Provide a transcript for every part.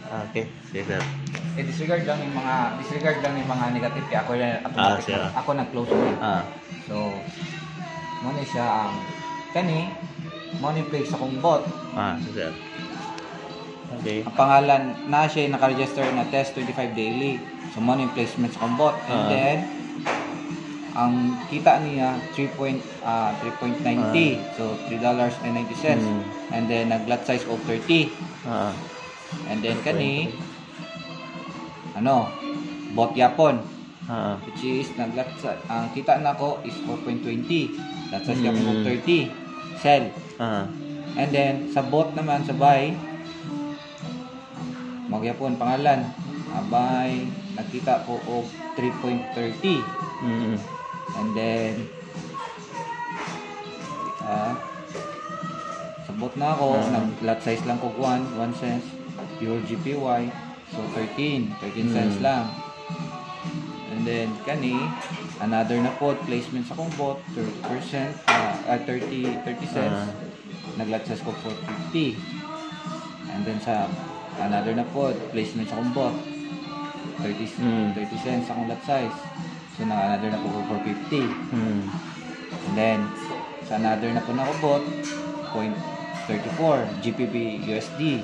Okay, sige sir. Disregard lang yung mga negative kaya ako yung automatic ako nag-close mo. So mo na siya ang kani mo ni place akong bot. Sige sir. Okay. Ang pangalan na siya naka-register na test 25 daily. So mo ni placement sa bot and then ang kita niya 3.90 so $3.90 and then nag-lot size of 30 and then kani bot yapon which is nag-lot size ang kita nako is 4.20 lot size yapon of 30 sell and then sa bot naman sa buy magyapon pangalan buy nakita ko of 3.30 and then sabot na ako nag-lot size lang ko 1 cents pure GPY so 13 cents lang and then kani another na po placement sa kong bot 30% 30 cents nag-lot size ko 450 and then sa another na po placement sa kong bot 30 cents sa kong lot size. So, another na po 450. And then, sa another na po na ko bot, 0.34 GBP USD.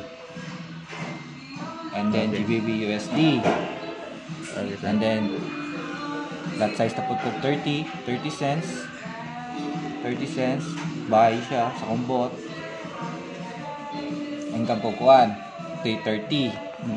And then, GBP USD. And then, lot size na po 30 cents. 30 cents. Buy siya sa kong bot. Hanggang kukuhan. 330.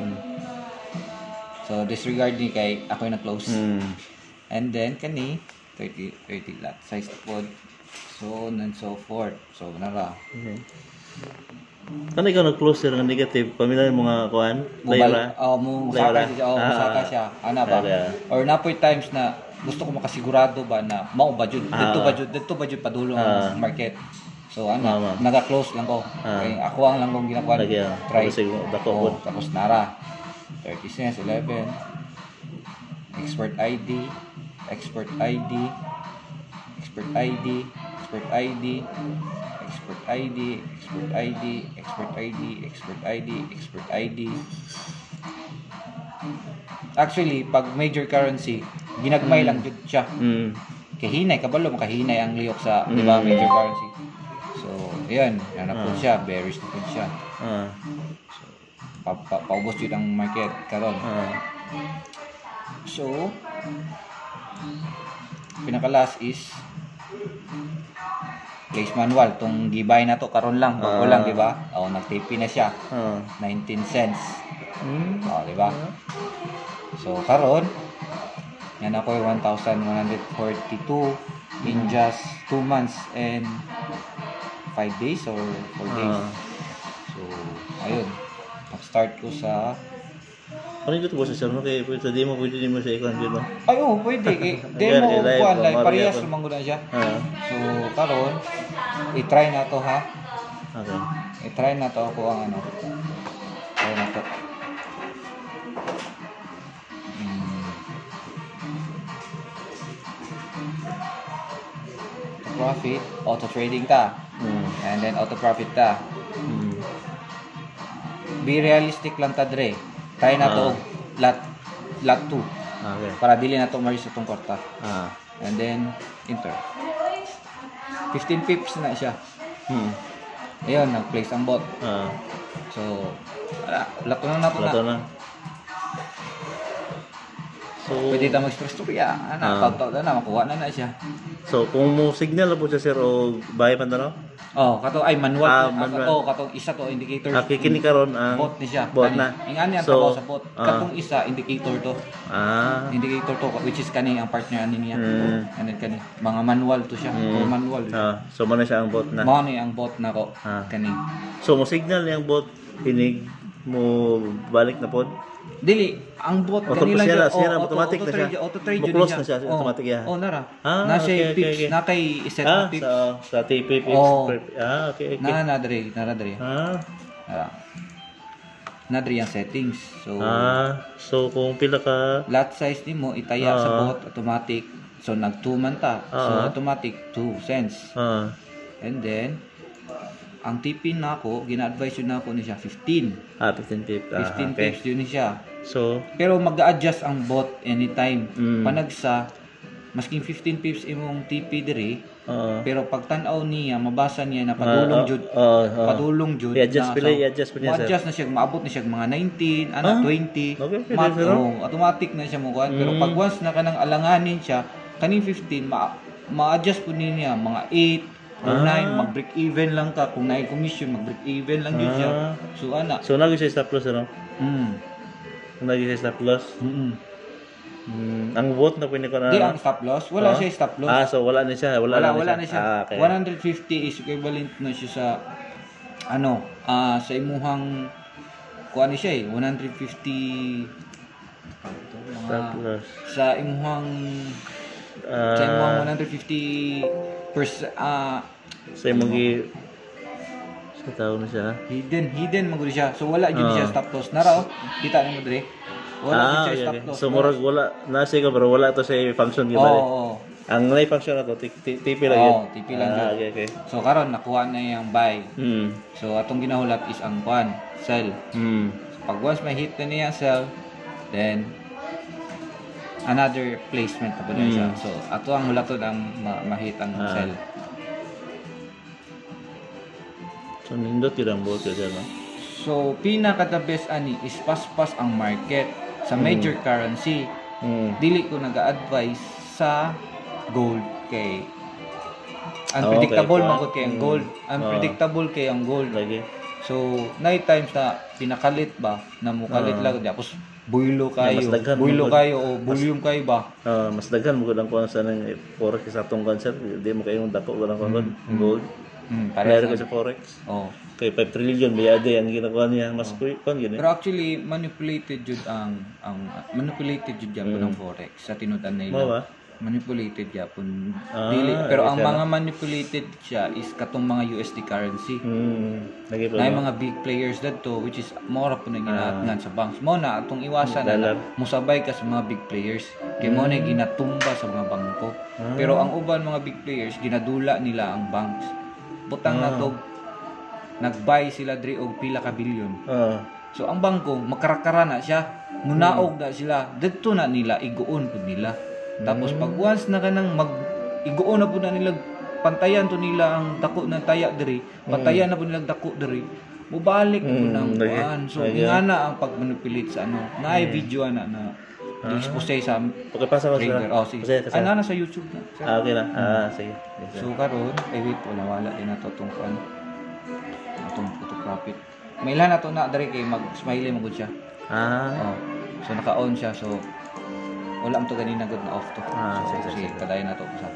So, disregard ni kay ako yung na-close. And then, kani, 30 lot size pod. So on and so forth. So, nara. Okay. Kano ikaw nag-close ng negative? Pamilya yung mga kuhan? Layra? Musaka siya. Ano ba? Or napoy times na gusto ko makasigurado ba na maubadjud. Dito budget padulong ang market. So, naga-close lang ko. Okay, ako ang lang kong ginakuha. Try. Tapos nara. 30 cents, 11. Export ID. Export ID, export ID, export ID, export ID, export ID, export ID, export ID, export ID. Actually, pag major currency, ginagmay lang jud siya. Kahinay, kabalo makahinay ang liyok sa, di ba, major currency. So, ayan, yan na po siya, bearish na po siya. So, paubos yun ang market karon. So, pinaka-last is place manual. Itong gibay na to karon lang, bago lang, di ba? Nag-TP na siya. 19 cents. Di ba? So, karon yan ako yung 1,142 in just 2 months and 5 days or 4 days. So, ayun. Nag-start ko sa ano ito po sa sir? Okay, pwede mo sa ikon dito. Ay, pwede. Demo kuan like parehas sumanggo na siya. So, karon i-try na to ha. Okay. I-try na to ako ang ano. Try na to. Profit, auto trading ta. And then auto profit ta. Be realistic lang ta dre. Try na to lot 2. Okay. Para dili na to maris sa tong kwarta. And then enter. 15 pips na siya. Ayun, nag-place ang bot. So, lato na po na. So, pwede ta mag-storya. Tawag na makuha na siya. So, kung mo signal po siya sir o bahay pa na kato ay manual. Katong isa to indicator. Kini karon ang bot ni siya. Bot na. Ingani ang trabaho sa bot. Katong isa indicator to. Indicator to which is kani ang partner ani niya. And then kani mga manual to siya. Manual. So mo na siya ang bot na. Mo ni ang bot na ko kani. So mo signal yang bot hinig mo balik na pod. Dili ang bot kanila siya automatic na siya. Auto trade yun na siya. Automatic ya. Nara. Na siya pips na kay set na pips. Sa TP pips. Okay. Na dre. Na dre ang settings. So so kung pila ka lot size nimo itaya sa bot automatic. So nag 2 man ta. So automatic 2 cents. And then ang TP na ako, gina-advise yun na ako ni siya 15. 15 pips. 15 Okay. pips yun ni siya. So, Pero mag-a-adjust ang bot anytime. Mm. Panagsa, masking 15 pips imong TP diri, oo. pero pag tan-aw niya, mabasa niya na padulong jud. Padulong jud. I-adjust na, pala, i-adjust pa niya, sir. ma-adjust na siya, maabot na siya mga 19, 20. Okay, pwede, sir. Automatic na siya mo kuan. Pero pag once na kanang alanganin siya, kaning 15 ma-adjust po niya mga 8 or 9, mag-break even lang ka. Kung naay commission, mag-break even lang yun siya. So ana. So, nag siya stop loss, ano? Nag siya stop loss? Ang bot na pwede ko na... Di ang stop loss. Wala siya stop loss. So wala na siya. Wala na siya. Okay. 150 is equivalent na siya sa sa imuhang kuan ni siya 150 Stop loss. sa imuhang 150 sa imong sa tao na siya. hidden magud siya. So wala jud siya stop loss. Nara kita nimo dire. Wala jud siya stop loss. So murag wala na siya pero wala to sa function gyud bali. Ang lay function ato TP lang yun. TP lang yun. Okay. So karon nakuha na yung buy. So atong ginahulat is ang kuan, sell. So, pag once may hit na niya sell, then another placement na po na siya. So ato ang hulaton ang ma-hit ang sell. So nindot yun ang bot yun, no? So pinaka the best ani is paspas ang market sa major currency. Dili ko nag-advise sa gold kay unpredictable magud kay ang gold. Unpredictable kay ang gold. Lagi. So, night times na pinakalit ba na mukalit lang tapos buylo kayo, buylo kayo o volume kayo ba? Mas daghan mo gud ang kuan sa nang forex sa atong concert, di mo kayong dako lang kuan gold. Meron ko sa forex. Kay 5 trillion bayade ang ginagawa niya, mas kuan gini. Pero actually manipulated jud ang manipulated jud gyapon ang forex sa tinud-an nila. Manipulated yapon dili pero ang mga manipulated siya is katong mga USD currency. Na mga big players dadto which is more po na ginahatngan sa banks mo na atong iwasan na musabay ka sa mga big players kay mo na ginatumba sa mga bangko. Pero ang uban mga big players ginadula nila ang banks. Butang na to nag-buy sila diri og pila ka bilyon. So ang bangko makarakara na siya, munaog na sila, didto na nila iguon pud nila. Tapos pag once na kanang iguon na po na nila pantayan to nila ang dako na taya diri, pantayan na po nila dako diri, mubalik po nang kuan. So ingana ang pagmanipulate sa naay video na expose sa pagpasa ko sa. Sige. Na sa YouTube na. Okay na. Sige. So karon wait wala din na to tong kuan. Atong photo profit. May ilan na to na diri kay mag-smiley magud siya. So naka-on siya so wala mo to ganina good na off to. Sige. Kadayon na to usap.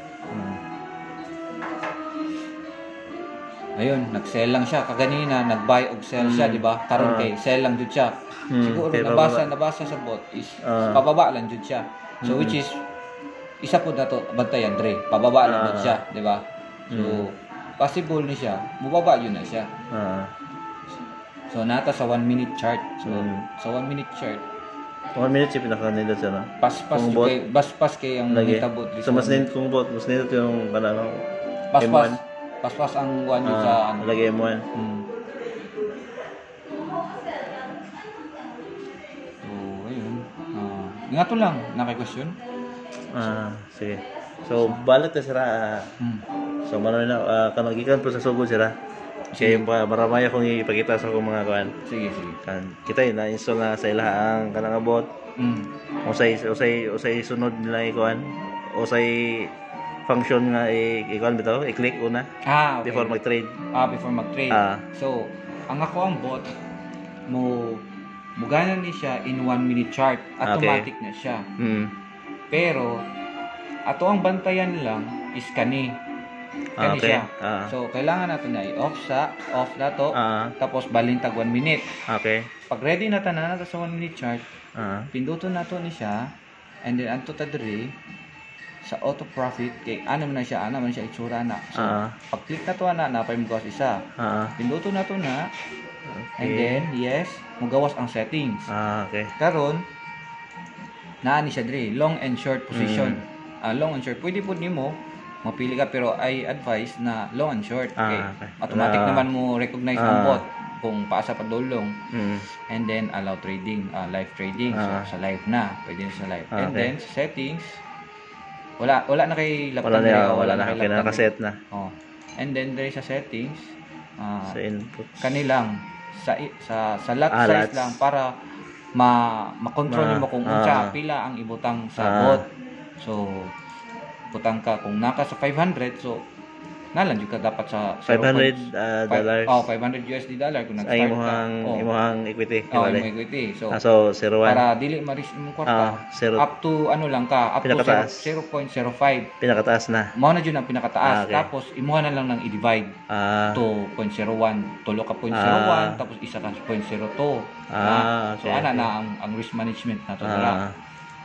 Ayun, nag-sell lang siya. Kaganina, nag-buy og sell siya, di ba? Karon kay sell lang jud siya. Siguro nabasa sa bot is pababa lang jud siya. So which is isa po na to bantayan dre. Pababa lang jud siya, di ba? So possible ni siya, mubaba yun na siya. So nata sa 1 minute chart. So sa 1 minute chart 1 minute siya pinaka-nindot siya, no? Paspas kay ang nitabot. So, mas nindot kong bot. Mas nindot yung kanano. Paspas ang one yun sa ano. Lagi M1. So, ayun. Nga to lang. Naki-question? Sige. So, balat na sira. So, mano na, kanagikan po sa sugod sira. Kaya maramay akong ipakita sa akong mga kuan. Sige. Kita na-install na sa ila ang kanang abot. Usay sunod nila ikuan. Usay function nga ikuan bitaw, i-click una. Okay. Before mag-trade. Before mag-trade. So, ang ako ang bot mo gana ni siya in 1 minute chart. Automatic na siya. Pero ato ang bantayan lang is kani siya. So, kailangan natin na i-off na to. Tapos, balintag 1 minute. Okay. Pag ready na tanan nato sa 1 minute chart, pinduton nato ni siya. And then, anto ta diri sa auto profit. Kay, ano man siya itsura na. So, pag-click na to na pa yung gawas isa. Pinduton nato na. Okay. And then, yes, magawas ang settings. Okay. Karon, naani siya diri, long and short position. Long and short. Pwede po nimo mapili ka, pero I advise na long and short. Okay? Okay. Automatic naman mo recognize ang bot kung paasa pa dulong. Mm. And then allow trading, live trading. So sa live na, pwede na sa live. And Okay. then sa settings, wala na kay laptop. Wala na kinakaset na. Oh. And then there sa settings, Sa input. kanilang sa lot size Lots. lang para makontrol mo kung unsa pila ang ibutang sa bot. So butang ka kung naka sa 500, so nalan jud ka dapat sa $500 dollars. Oh, $500 kung Ay nag-start ka. imong equity. Oh, Bale. imong equity. So So 01. para dili ma-risk mo kwarta, Zero. up to ano lang ka, up to Pinakataas. 0.05. Pinakataas na. Mao na jud ang pinakataas. Okay. Tapos imuha na lang ng i-divide to 0.01, tulo ka 0.01, tapos isa ka 0.02. So okay. ana na ang risk management na to dira.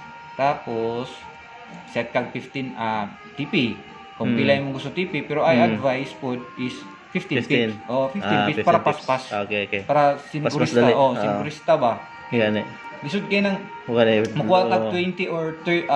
Tapos set kag 15 TP. Kung pila mo gusto TP, pero I advise po is 15 pips. Oh, 15 pips para 15 paspas. Okay. Para Paspas sinigurista. dali. Sinigurista ba? Yan eh. Lisod kayo ng Wala makuha ka 20 or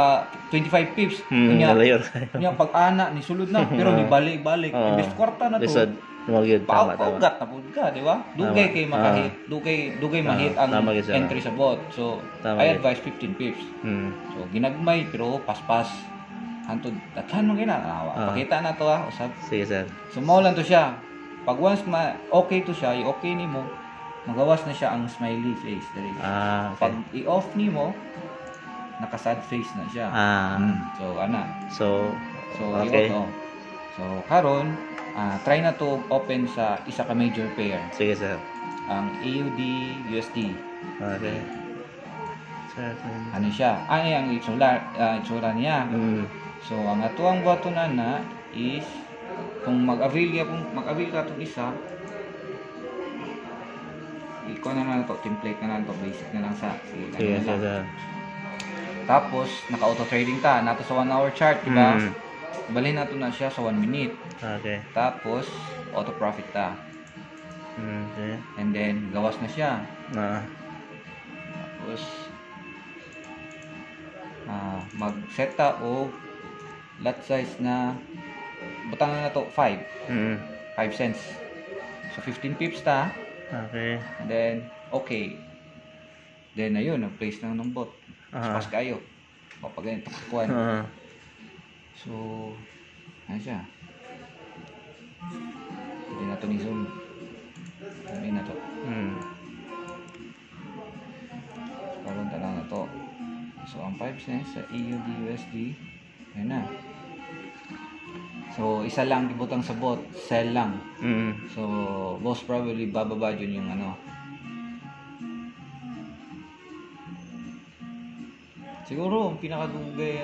25 pips. Nalayor. Kunya pag-ana ni sulod na, pero ni balik-balik. Imbes kwarta na to. Lisod. Tumagid. Tama. Paugat na pud ka, di ba? Dugay kay makahit, dugay mahit ang tama gid, sir. entry sa bot. So, Tama I gid. advise 15 pips. So, ginagmay pero paspas. Hantod daghan mo ginanawa. Pakita na to usab. Sige, sir. So, mao lang to siya. Pag once okay to siya, i-okay nimo, magawas na siya ang smiley face dali. Okay. Pag i-off nimo, naka-sad face na siya. So, ana. So, So, okay. So, karon, try na to open sa isa ka major pair. Sige, sir. Ang AUD USD. Okay. Sir. Ano siya? Ang itsura niya. So, ang atuang button na is kung mag-avail ka itong isa, ikaw na lang ito, template na lang ito, basic na lang sa. Sige, sir. Tapos, naka-auto trading ta. Nato sa 1 hour chart, diba? Balhin nato na siya sa 1 minute. Okay. Tapos, auto profit ta. Okay. And then, gawas na siya. Tapos, mag-set ta o lot size na butang na to 5 cents. So 15 pips ta. Okay. And then okay. Then ayun, nag-place na ng bot. Pas kayo. Kapag ganito kakuan. So ano siya? Pwede na to ni zoom. Pwede na to. Karon ta lang na to. So ang 5 cents sa AUD USD, ayun na. So isa lang gibutang sa bot, sell lang. So most probably bababa yun yung ano. Siguro ang pinakadugay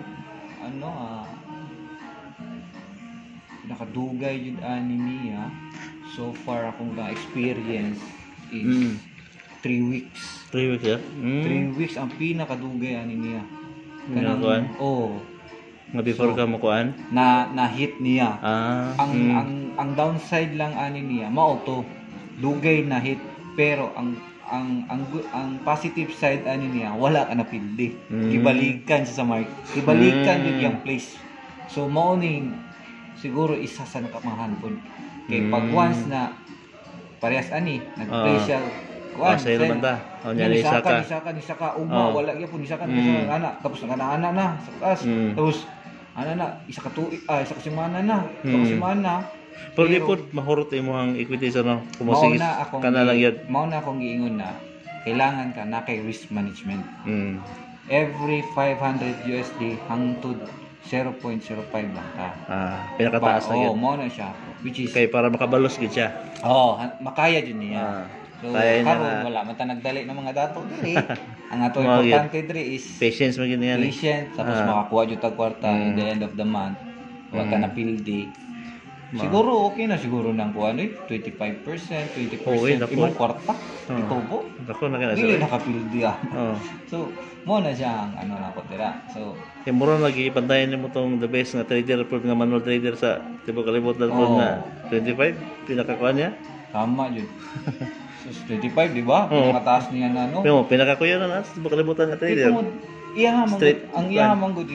pinakadugay yun niya so far akong na-experience is 3 weeks. 3 weeks, yeah? 3 weeks ang pinakadugay niya. Kuan? Nga before ka makuan? Na hit niya. Ang downside lang niya, mao to. Dugay na hit pero ang positive side niya, wala ka na pildi. Ibalikan siya sa market. Ibalikan yung place. So mao ni siguro isa sa nakamahan po. Kay pag once na parehas nag-play siya kuan sa naman ta. Isa ka ugma wala gyapon isa ka ana tapos ana na sa taas. Tapos isa ka semana na. Pero di po mahurot imong equity sa kumasigis kana lang yun. Mao na akong giingon na kailangan ka na kay risk management. Every 500 USD hangtod 0.05 lang ka. Pinakataas na yun. Mao na siya which is kay para makabalos gid siya. Makaya jud niya. So, karon wala man ta nagdali ng mga dato diri. Ang ato importante diri is patience man gid yan. Patient tapos makakuha jud tag kwarta in the end of the month. Wag ka na pildi. Siguro okay na siguro nang kuan 25%, 20% imong kwarta. Itubo. Dako na kana. Dili nakapildi So, mo na siya ang na ko dira. So, mura lagi ipantayan nimo tong the best nga trader pud nga manual trader sa tibo kalibutan pud na 25 pinakakuan niya. Tama jud. So 25 di ba? Mataas niya na Pero pinakakuya na sa tibo kalibutan nga trader. Ang iya man good is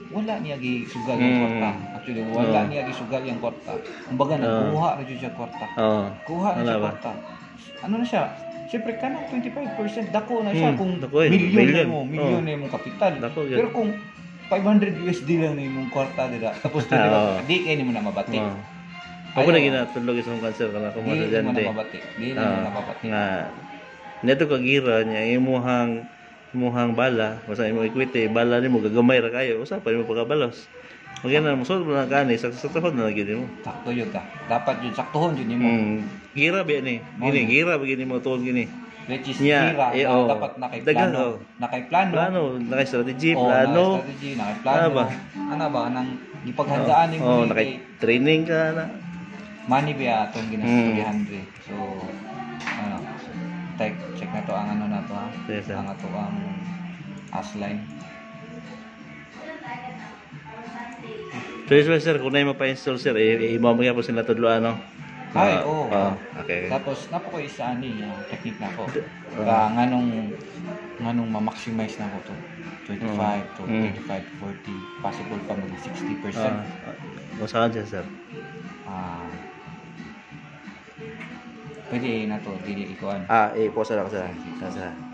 wala niya gisugal yung kwarta. Actually, wala niya gisugal yung kwarta. Kumbaga, nagkuha na siya kwarta. Kuha na siya kwarta. Ano na siya? Siyempre ka na 25%, dako na siya kung milyon na yung kapital. Pero kung 500 USD lang na yung kwarta, tapos di kayo mo na mabati. Ako na ginatulog isang cancer ka na kung di mo na mabati. Di na mabati. Nga, neto kagira niya, imuhang bala, basta imong equity, bala ni mo, gagamay ra kayo, usapan mo pagkabalos. Magyan na, masod mo na ka ni, sa tuhod na lagi mo. Sakto yun ka. Dapat yun, saktohon yun mo. Gira ba yan gira ba gini mo tuhod gini. Which is gira, dapat nakaiplano. Nakaiplano. Nakastrategy, plano. Nakaiplano. Ano ba, nang ipaghandaan yung nakaitraining ka na. Money ba itong ginastoryahan So, ano, check na to ang ano na to ha. Ang ato ang asline. So, sir, kung na yung mapa-install, sir, imamagyan po sila tudloan, no? Ay, oo. Okay. Tapos, napo ko isa technique na ko. Nganong ma-maximize na ko to. 25 to 35, 40. Possible pa mag 60%. Saan siya, sir? Pwede na to, dili ikuan. I-pause lang sa